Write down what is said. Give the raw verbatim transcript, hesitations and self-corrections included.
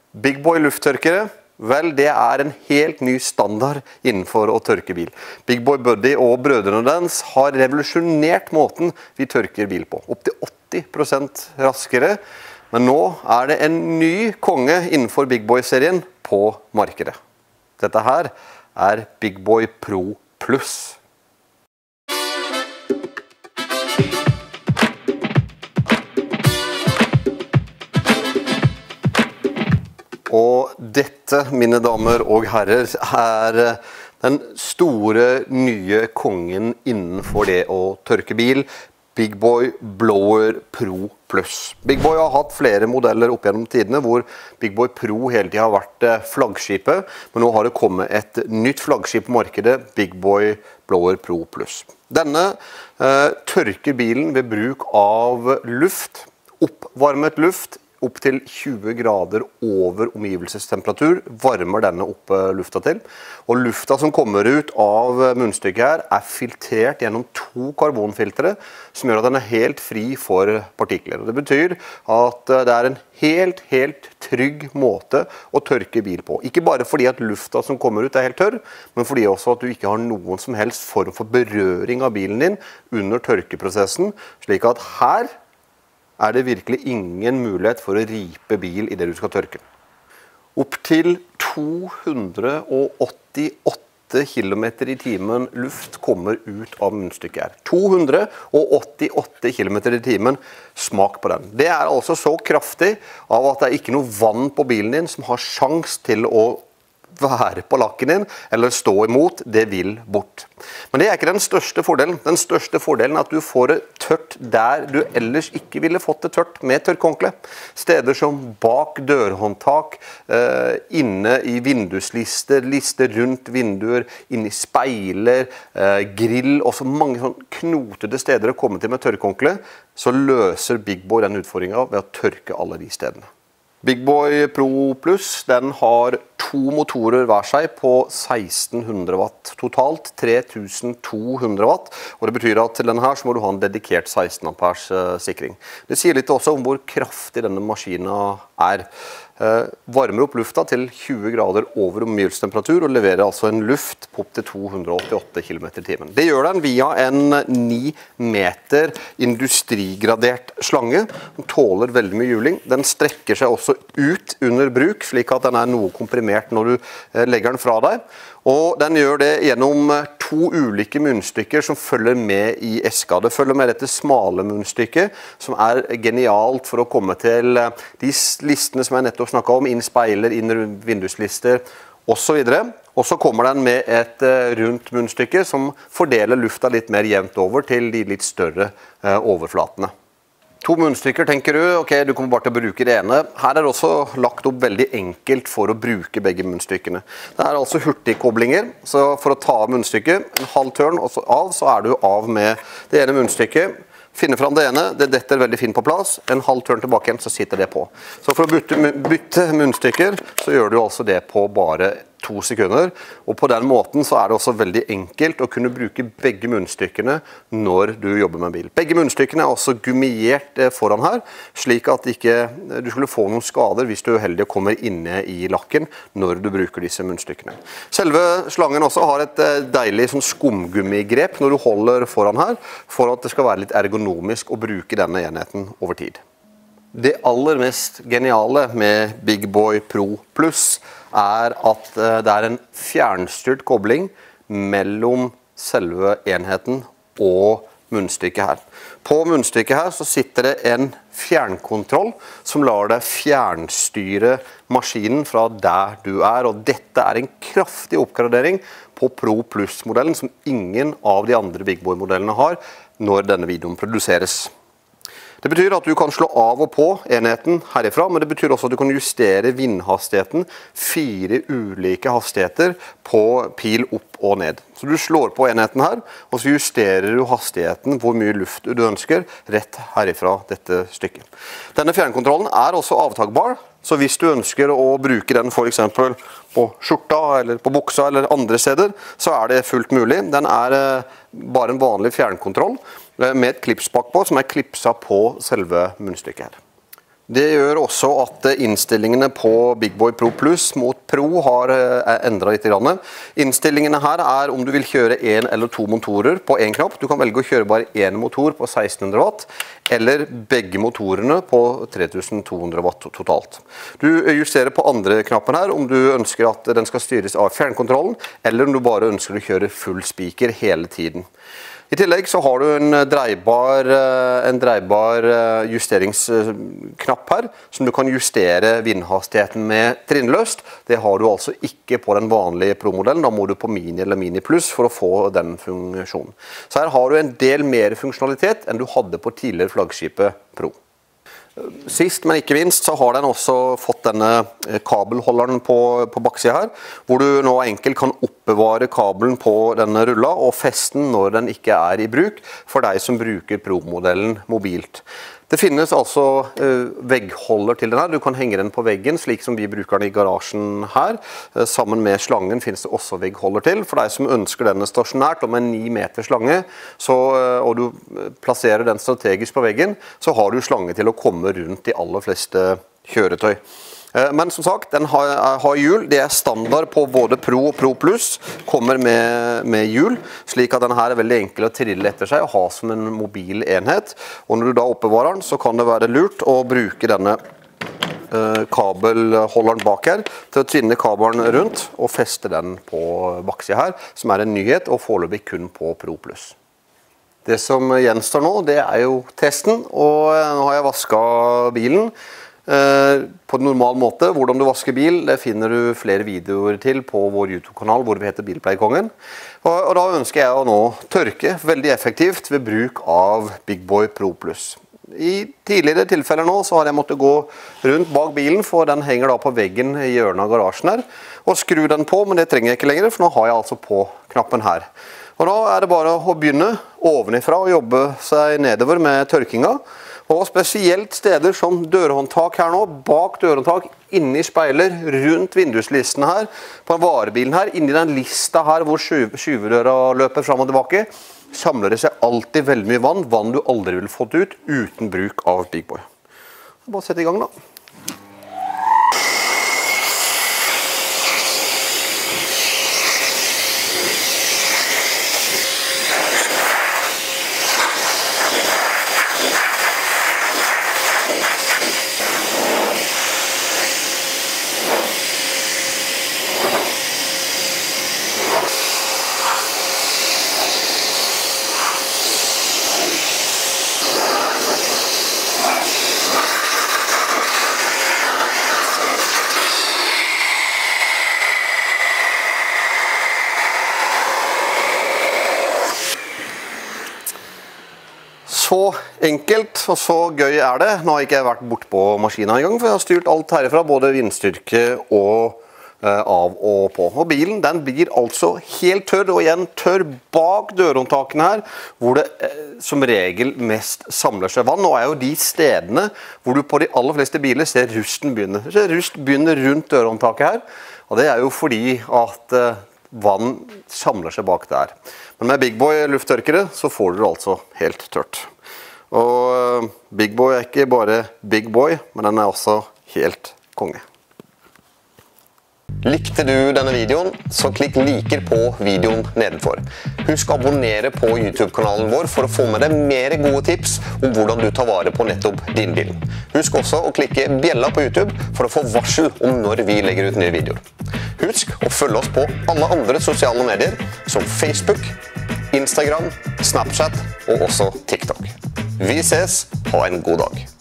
Big Boy lufttørkere, vel, det er en helt ny standard innenfor å tørke bil. Big Boy Buddy og brødrene dens har revolusjonert måten vi tørker bil på. Opp til åtti prosent raskere, men nå er det en ny konge innenfor Big Boy-serien på markedet. Dette her er Big Boy Pro Plus. Og dette, mine damer og herrer, er den store nye kongen innenfor det å tørke bil, Big Boy Blower Pro Plus. Big Boy har hatt flere modeller opp gjennom tidene, hvor Big Boy Pro hele tiden har vært flaggskipet, men nå har det kommet et nytt flaggskip på markedet, Big Boy Blower Pro Plus. Denne eh, tørker bilen ved bruk av luft, oppvarmet luft, opp til tjue grader over omgivelsestemperatur, varmer denne opp lufta til. Og lufta som kommer ut av munnstykket her er filtrert gjennom to karbonfiltre, som gjør at den er helt fri for partikler. Og det betyr at det er en helt, helt trygg måte å tørke bil på. Ikke bare fordi at lufta som kommer ut er helt tørr, men fordi også at du ikke har noen som helst form for berøring av bilen din under tørkeprosessen, slik at her er det virkelig ingen mulighet for å ripe bil i det du skal tørke. Opp til to hundre åttiåtte kilometer i timen luft kommer ut av munnstykket her. to hundre åttiåtte kilometer i timen, smak på den. Det er altså så kraftig av at det er ikke noe vann på bilen din som har sjans til å være på lakken din, eller stå imot, det vil bort. Men det er ikke den største fordelen. Den største fordelen er at du får det tørt der du ellers ikke ville fått det tørt med tørkhåndkle. Steder som bak dørhåndtak, eh, inne i vinduslister, lister rundt vinduer, inne i speiler, eh, grill, og så mange sånn knotede steder å komme til med tørkhåndkle, så løser Big Boy den utfordringen ved å tørke alle de stedene. Big Boy Pro Plus, den har to motorer hver seg på seksten hundre watt totalt, tre tusen to hundre watt, og det betyr at til denne her så må du ha en dedikert seksten ampers uh, sikring. Det sier litt også om hvor kraftig denne maskinen er. Uh, varmer opp lufta til tjue grader over omgivelsestemperatur og leverer altså en luft på opp til to hundre åttiåtte kilometer i timen. Det gjør den via en ni meter industrigradert slange. Den tåler veldig mye hjuling. Den strekker seg også ut under bruk, slik at den er noe komprimert når du uh, legger den fra deg. Og den gjør det gjennom to ulike munnstykker som følger med i eska. Det følger med dette smale munnstykket, som er genialt for å komme til de listene som jeg nettopp snakket om, inn speiler, inn vinduslister, og så videre. Og så kommer den med et rundt munnstykke som fordeler lufta litt mer jevnt over til de litt større overflatene. To munnstykker, tenker du, ok, du kommer bare til å bruke det ene. Her er det også lagt opp veldig enkelt for å bruke begge munnstykkene. Det er altså hurtigkoblinger, så for å ta av munnstykket, en halv tørn og så av, så er du av med det ene munnstykket. Finne fram det ene, det detter veldig fint på plass, en halv tørn tilbake igjen, så sitter det på. Så for å bytte, bytte munnstykker, så gjør du altså det på bare to sekunder, og på den måten så er det også veldig enkelt å kunne bruke begge munnstykkene når du jobber med bil. Begge munnstykkene er også gummiert foran her, slik at ikke du skulle få noen skader hvis du er uheldig og kommer inne i lakken når du bruker disse munnstykkene. Selve slangen også har et deilig sånn skumgummigrep når du holder foran her, for at det skal være litt ergonomisk å bruke denne enheten over tid. Det aller mest geniale med Big Boy Pro Plus er at det er en fjernstyrt kobling mellom selve enheten og munnstykket her. På munnstykket her så sitter det en fjernkontroll som lar deg fjernstyre maskinen fra der du er, og dette er en kraftig oppgradering på Pro Plus-modellen som ingen av de andre Big Boy-modellene har når denne videoen produseres. Det betyr at du kan slå av og på enheten herifra, men det betyr også at du kan justere vindhastigheten, fire ulike hastigheter på pil opp og ned. Så du slår på enheten her, og så justerer du hastigheten, hvor mye luft du ønsker, rett herifra dette stykket. Denne fjernkontrollen er også avtagbar, så hvis du ønsker å bruke den for eksempel på skjorta, eller på buksa, eller andre steder, så er det fullt mulig. Den er bare en vanlig fjernkontroll, med et klipspak på, som er klipsa på selve munnstykket her. Det gjør også at innstillingene på Big Boy Pro Plus mot Pro har endret litt grann. Innstillingene her er om du vil kjøre en eller to motorer på en knapp. Du kan velge å kjøre bare en motor på seksten hundre watt, eller begge motorene på tre tusen to hundre watt totalt. Du justerer på andre knappen her om du ønsker at den skal styres av fjernkontrollen, eller om du bare ønsker å kjøre full speaker hele tiden. I tillegg så har du en dreibar, en dreibar justeringsknapp her, som du kan justere vindhastigheten med trinnløst. Det har du altså ikke på den vanlige Pro-modellen, da må du på Mini eller Mini Plus for å få den funksjonen. Så her har du en del mer funksjonalitet enn du hadde på tidligere flaggskipet Pro. Sist, men ikke minst, så har den også fått denne kabelholderen på, på baksiden her, hvor du nå enkelt kan oppbevare kabelen på denne rulla og feste den når den ikke er i bruk, for deg som bruker Pro-modellen mobilt. Det finnes altså uh, veggholder til den her. Du kan henge den på veggen, slik som vi bruker den i garasjen her. Uh, sammen med slangen finnes det også veggholder til. For deg som ønsker denne stasjonært og med en ni meter slange, så, uh, og du plasserer den strategisk på veggen, så har du slange til å komme rundt de aller fleste kjøretøy. Men som sagt, den har, har hjul. Det er standard på både Pro og Pro Plus. Kommer med, med hjul, slik at den her er veldig enkel å trille etter seg og ha som en mobil enhet. Og når du da oppbevarer den, så kan det være lurt å bruke denne eh, kabelholderen bak her til å tvinne kabelen rundt og feste den på baksiden her, som er en nyhet og foreløpig kun på Pro Plus. Det som gjenstår nå, det er jo testen, og nå har jeg vasket bilen på en normal måte. Hvordan du vasker bil, det finner du flere videoer til på vår YouTube-kanal, hvor vi heter Bilpleiekongen. Og, og da ønsker jeg å nå tørke veldig effektivt ved bruk av Big Boy Pro Plus. I tidligere tilfeller nå så har jeg måttet gå rundt bak bilen, for den henger da på veggen i hjørnet av garasjen her, og skru den på, men det trenger jeg ikke lenger, for nå har jeg altså på knappen her. Og da er det bare å begynne ovenifra og jobbe seg nedover med tørkinga. Og spesielt steder som dørhåndtak her nå, bak dørhåndtak, inni speiler, rundt vinduslistene her, på varebilen her, inni den lista her hvor skyvedøra løper fram og tilbake, samler det seg alltid veldig mye vann, vann du aldri vil fått ut uten bruk av Big Boy. Bare sett i gang da. Så enkelt og så gøy er det. Nå har ikke jeg vært bort på maskinen en gang, for jeg har styrt alt herifra, både vindstyrke og eh, av og på. Og bilen, den blir altså helt tørr, og igjen tørr bak dørhåndtakene her, hvor det eh, som regel mest samler seg vann. Nå er jo de stedene hvor du på de aller fleste biler ser rusten begynne. Så rust begynner rundt dørhåndtaket her, og det er jo fordi at eh, vann samler seg bak der. Men med Big Boy lufttørkere så får du det altså helt tørt. Og Big Boy er ikke bare Big Boy, men den er også helt konge. Likte du denne videoen, så klikk liker på videoen nedenfor. Husk å abonnere på YouTube-kanalen vår for å få med deg mer gode tips om hvordan du tar vare på nettopp din bil. Husk også å klikke bjella på YouTube for å få varsel om når vi legger ut nye videoer. Husk å følge oss på alle andre sosiale medier, som Facebook, Instagram, Snapchat og også TikTok. Vi ses, ha en god dag.